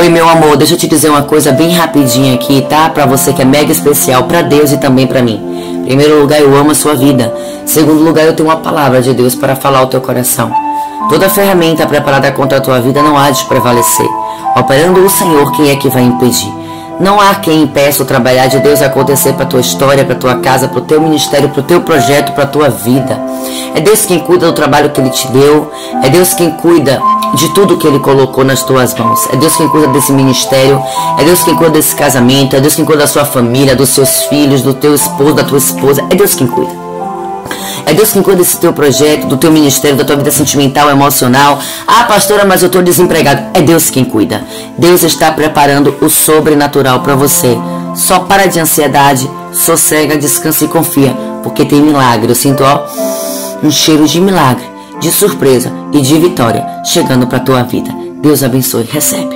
Oi, meu amor, deixa eu te dizer uma coisa bem rapidinho aqui, tá? Pra você que é mega especial, pra Deus e também pra mim. Em primeiro lugar, eu amo a sua vida. Em segundo lugar, eu tenho uma palavra de Deus para falar ao teu coração. Toda ferramenta preparada contra a tua vida não há de prevalecer. Operando o Senhor, quem é que vai impedir? Não há quem impeça o trabalhar de Deus acontecer para a tua história, para a tua casa, para o teu ministério, para o teu projeto, para a tua vida. É Deus quem cuida do trabalho que Ele te deu. É Deus quem cuida de tudo que Ele colocou nas tuas mãos. É Deus quem cuida desse ministério. É Deus quem cuida desse casamento. É Deus quem cuida da sua família, dos seus filhos, do teu esposo, da tua esposa. É Deus quem cuida. É Deus quem cuida desse teu projeto, do teu ministério, da tua vida sentimental, emocional. Ah, pastora, mas eu estou desempregado. É Deus quem cuida. Deus está preparando o sobrenatural para você. Só para de ansiedade, sossega, descansa e confia, porque tem milagre. Eu sinto, um cheiro de milagre, de surpresa e de vitória chegando para tua vida. Deus abençoe. Recebe.